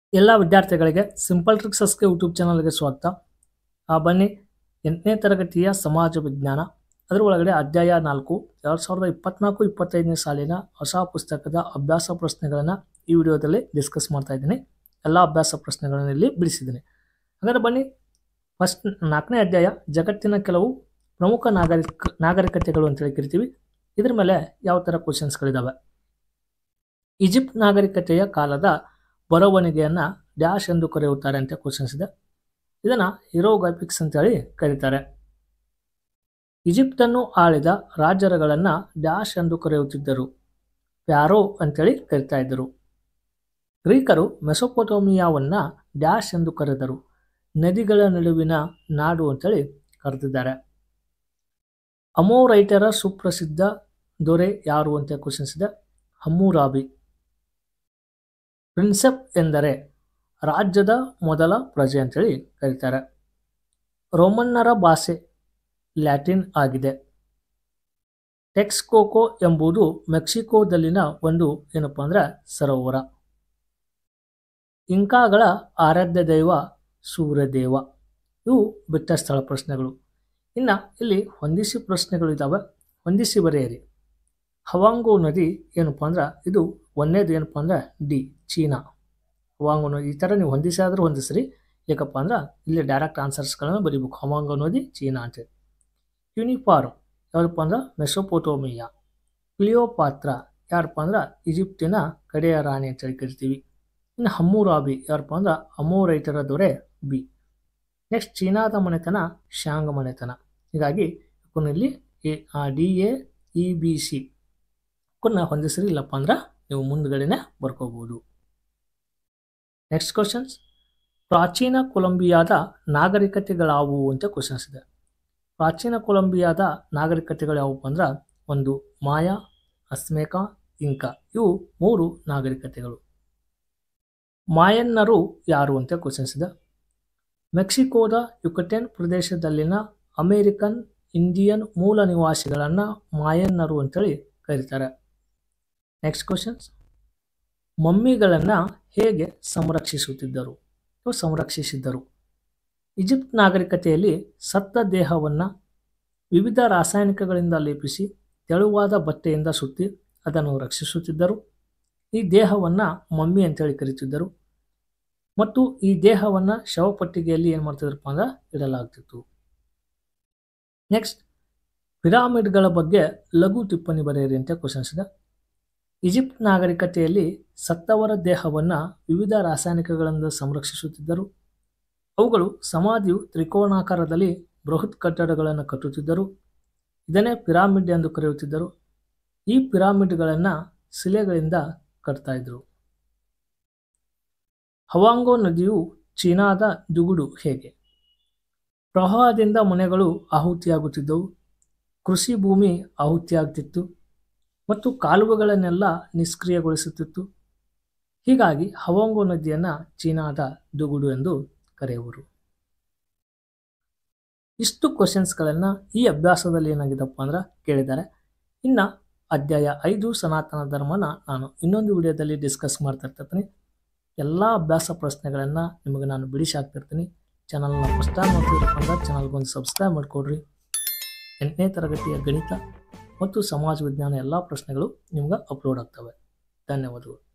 ಎಲ್ಲ ವಿದ್ಯಾರ್ಥಿಗಳಿಗೆ simple ಟ್ರಿಕ್ಸಸ್ಗೆ YouTube ಚಾನಲ್ಗೆ ಸ್ವಾಗತ. ಬನ್ನಿ 8ನೇ ತರಗತಿಯ ಸಮಾಜ ವಿಜ್ಞಾನ ಅದರ ಒಳಗಡೆ ಅಧ್ಯಾಯ 4 2024-25ನೇ ಸಾಲಿನ ಹೊಸ ಪುಸ್ತಕದ ಅಭ್ಯಾಸ ಪ್ರಶ್ನೆಗಳನ್ನು ಈ ವಿಡಿಯೋದಲ್ಲಿ ಡಿಸ್ಕಸ್ ಮಾಡ್ತಾ ಇದ್ದೀನಿ. ಎಲ್ಲ ಅಭ್ಯಾಸ ಪ್ರಶ್ನೆಗಳನ್ನು ಇಲ್ಲಿ ಬಿಡಿಸಿದ್ದೀನಿ. ಹಾಗಾದ್ರೆ ಬನ್ನಿ, ಫಸ್ಟ್ 4ನೇ ಅಧ್ಯಾಯ ಜಗತ್ತಿನ ಕೆಲವು ಪ್ರಮುಖ ನಾಗರಿಕತೆಗಳು ಅಂತೇಳಿ ಕರಿತೀವಿ. ಇದ್ರ ಮೇಲೆ ಯಾವ ಥರ ಕ್ವಶನ್ಸ್ಗಳಿದ್ದಾವೆ. ಈಜಿಪ್ಟ್ ನಾಗರಿಕತೆಯ ಕಾಲದ ಬರವಣಿಗೆಯನ್ನು ಡ್ಯಾಶ್ ಎಂದು ಕರೆಯುತ್ತಾರೆ ಅಂತ ಕ್ವಶನ್ಸ್ ಇದೆ. ಇದನ್ನು ಹೀರೋಗ್ರಫಿಕ್ಸ್ ಅಂತೇಳಿ ಕರೀತಾರೆ. ಈಜಿಪ್ಟನ್ನು ಆಳಿದ ರಾಜರುಗಳನ್ನು ಡ್ಯಾಶ್ ಎಂದು ಕರೆಯುತ್ತಿದ್ದರು. ಪ್ಯಾರೋ ಅಂತೇಳಿ ಕರಿತಾ ಇದ್ದರು. ಗ್ರೀಕರು ಮೆಸೊಪೊಟೋಮಿಯಾವನ್ನು ಡ್ಯಾಶ್ ಎಂದು ಕರೆದರು. ನದಿಗಳ ನಡುವಿನ ನಾಡು ಅಂತೇಳಿ ಕರೆದಿದ್ದಾರೆ. ಅಮೋರೈಟರ ಸುಪ್ರಸಿದ್ಧ ದೊರೆ ಯಾರು ಅಂತ ಕ್ವಶನ್ಸ್ ಇದೆ. ಹಮ್ಮುರಾಬಿ. ಪ್ರಿನ್ಸೆಪ್ ಎಂದರೆ ರಾಜ್ಯದ ಮೊದಲ ಪ್ರಜೆ ಅಂತೇಳಿ ಕರೀತಾರೆ. ರೋಮನ್ನರ ಭಾಷೆ ಲ್ಯಾಟಿನ್ ಆಗಿದೆ. ಟೆಕ್ಸ್ಕೋಕೋ ಎಂಬುದು ಮೆಕ್ಸಿಕೋದಲ್ಲಿನ ಒಂದು ಏನಪ್ಪ ಅಂದ್ರೆ ಸರೋವರ. ಇಂಕಾಗಳ ಆರಾಧ್ಯ ದೈವ ಸೂರ್ಯದೇವ. ಇವು ಬಿಟ್ಟ ಸ್ಥಳ ಪ್ರಶ್ನೆಗಳು. ಇನ್ನು ಇಲ್ಲಿ ಹೊಂದಿಸಿ ಪ್ರಶ್ನೆಗಳು ಇದ್ದಾವೆ, ಹೊಂದಿಸಿ ಬರೆಯಿರಿ. ಹವಾಂಗೋ ನದಿ ಏನಪ್ಪ ಅಂದ್ರೆ ಇದು ಒಂದೇದು ಏನಪ್ಪ ಅಂದ್ರೆ ಡಿ, ಚೀನಾ. ಹವಾಂಗೋ ನದಿ ಈ ಥರ ನೀವು ಹೊಂದಿಸಿ ಆದರೂ ಹೊಂದಿಸ್ರಿ, ಯಾಕಪ್ಪ ಅಂದ್ರೆ ಇಲ್ಲಿ ಡೈರೆಕ್ಟ್ ಆನ್ಸರ್ಸ್ಗಳನ್ನು ಬರೀಬೇಕು. ಹವಾಂಗೋ ನದಿ ಚೀನಾ ಅಂತೇಳಿ. ಯೂನಿಫಾರ್ಮ್ ಯಾವ್ದಪ್ಪ ಅಂದ್ರೆ ಮೆಸೊಪೊಟೋಮಿಯಾ. ಕ್ಲಿಯೋಪಾತ್ರ ಯಾರಪ್ಪ ಅಂದ್ರೆ ಈಜಿಪ್ಟಿನ ಕಡೆಯ ರಾಣಿ ಅಂತೇಳಿ ಕರಿತೀವಿ. ಇನ್ನು ಹಮ್ಮುರಾಬಿ ಯಾರಪ್ಪ ಅಂದ್ರೆ ಅಮೋರೈಟರ ದೊರೆ ಬಿ. ನೆಕ್ಸ್ಟ್ ಚೀನಾದ ಮನೆತನ ಶಾಂಗ್ ಮನೆತನ. ಹೀಗಾಗಿ ಇಲ್ಲಿ DAEBC ಕುನ್ನ ಹೊಂದಿಸ್ರಿ, ಇಲ್ಲಪ್ಪ ಅಂದ್ರೆ ನೀವು ಮುಂದ್ಗಡೆನೆ ಬರ್ಕೋಬಹುದು. ನೆಕ್ಸ್ಟ್ ಕ್ವಶನ್ಸ್, ಪ್ರಾಚೀನ ಕೊಲಂಬಿಯಾದ ನಾಗರಿಕತೆಗಳಾವುವು ಅಂತ ಕ್ವಶನ್ಸ್ ಇದೆ. ಪ್ರಾಚೀನ ಕೊಲಂಬಿಯಾದ ನಾಗರಿಕತೆಗಳು ಯಾವುವು ಅಂದ್ರೆ ಒಂದು ಮಾಯಾ, ಅಸ್ಮೇಕಾ, ಇಂಕಾ. ಇವು 3 ನಾಗರಿಕತೆಗಳು. ಮಾಯನ್ನರು ಯಾರು ಅಂತ ಕ್ವಶನ್ಸ್ ಇದೆ. ಮೆಕ್ಸಿಕೋದ ಯುಕಟೆನ್ ಪ್ರದೇಶದಲ್ಲಿನ ಅಮೇರಿಕನ್ ಇಂಡಿಯನ್ ಮೂಲ ನಿವಾಸಿಗಳನ್ನು ಮಾಯನ್ನರು ಅಂತೇಳಿ ಕರೀತಾರೆ. ನೆಕ್ಸ್ಟ್ ಕ್ವಶನ್ಸ್, ಮಮ್ಮಿಗಳನ್ನು ಹೇಗೆ ಸಂರಕ್ಷಿಸಿದ್ದರು. ಈಜಿಪ್ಟ್ ನಾಗರಿಕತೆಯಲ್ಲಿ ಸತ್ತ ದೇಹವನ್ನು ವಿವಿಧ ರಾಸಾಯನಿಕಗಳಿಂದ ಲೇಪಿಸಿ ತೆಳುವಾದ ಬಟ್ಟೆಯಿಂದ ಸುತ್ತಿ ಅದನ್ನು ರಕ್ಷಿಸುತ್ತಿದ್ದರು. ಈ ದೇಹವನ್ನು ಮಮ್ಮಿ ಅಂತೇಳಿ ಕರೀತಿದ್ದರು ಮತ್ತು ಈ ದೇಹವನ್ನು ಶವಪಟ್ಟಿಗೆಯಲ್ಲಿ ಏನು ಮಾಡ್ತಿದ್ರಪ್ಪ ಅಂದ್ರೆ ಇಡಲಾಗ್ತಿತ್ತು. ನೆಕ್ಸ್ಟ್, ಪಿರಾಮಿಡ್ಗಳ ಬಗ್ಗೆ ಲಘು ಟಿಪ್ಪಣಿ ಬರೆಯಿರಿ ಅಂತ ಕ್ವಶನ್ಸ್ ಇದೆ. ಈಜಿಪ್ಟ್ ನಾಗರಿಕತೆಯಲ್ಲಿ ಸತ್ತವರ ದೇಹವನ್ನು ವಿವಿಧ ರಾಸಾಯನಿಕಗಳಿಂದ ಸಂರಕ್ಷಿಸುತ್ತಿದ್ದರು. ಅವುಗಳು ಸಮಾಧಿಯು ತ್ರಿಕೋನಾಕಾರದಲ್ಲಿ ಬೃಹತ್ ಕಟ್ಟಡಗಳನ್ನು ಕಟ್ಟುತ್ತಿದ್ದರು. ಇದನ್ನೇ ಪಿರಾಮಿಡ್ ಎಂದು ಕರೆಯುತ್ತಿದ್ದರು. ಈ ಪಿರಾಮಿಡ್ಗಳನ್ನು ಶಿಲೆಗಳಿಂದ ಕಟ್ತಾ ಇದ್ರು. ಹವಾಂಗೋ ನದಿಯು ಚೀನಾದ ದುಗುಡು ಹೇಗೆ. ಪ್ರವಾಹದಿಂದ ಮನೆಗಳು ಆಹುತಿಯಾಗುತ್ತಿದ್ದವು, ಕೃಷಿ ಭೂಮಿ ಆಹುತಿಯಾಗ್ತಿತ್ತು ಮತ್ತು ಕಾಲುವೆಗಳನ್ನೆಲ್ಲ ನಿಷ್ಕ್ರಿಯಗೊಳಿಸುತ್ತಿತ್ತು. ಹೀಗಾಗಿ ಹವಾಂಗೋ ನದಿಯನ್ನು ಚೀನಾದ ದುಗುಡು ಎಂದು ಕರೆಯುವರು. ಇಷ್ಟು ಕ್ವಶನ್ಸ್ಗಳನ್ನು ಈ ಅಭ್ಯಾಸದಲ್ಲಿ ಏನಾಗಿದೆಪ್ಪ ಅಂದ್ರೆ ಕೇಳಿದ್ದಾರೆ. ಇನ್ನು ಅಧ್ಯಾಯ 5 ಸನಾತನ ಧರ್ಮನ ನಾನು ಇನ್ನೊಂದು ವಿಡಿಯೋದಲ್ಲಿ ಡಿಸ್ಕಸ್ ಮಾಡ್ತಾ ಇರ್ತೀನಿ. ಎಲ್ಲ ಅಭ್ಯಾಸ ಪ್ರಶ್ನೆಗಳನ್ನು ನಿಮಗೆ ನಾನು ಬಿಡಿಸಿ ಹಾಕ್ತಿರ್ತೀನಿ. ಚಾನಲ್ನ ಫಸ್ಟ್ ಟೈಮ್ ನೋಡ್ತಿರಪ್ಪ ಅಂದ್ರೆ ಚಾನಲ್ಗೊಂದು ಸಬ್ಸ್ಕ್ರೈಬ್ ಮಾಡಿಕೊಡ್ರಿ. 8ನೇ ತರಗತಿಯ ಗಣಿತ ಮತ್ತು ಸಮಾಜ ವಿಜ್ಞಾನ ಎಲ್ಲ ಪ್ರಶ್ನೆಗಳು ನಿಮ್ಗೆ ಅಪ್ಲೋಡ್ ಆಗ್ತವೆ. ಧನ್ಯವಾದಗಳು.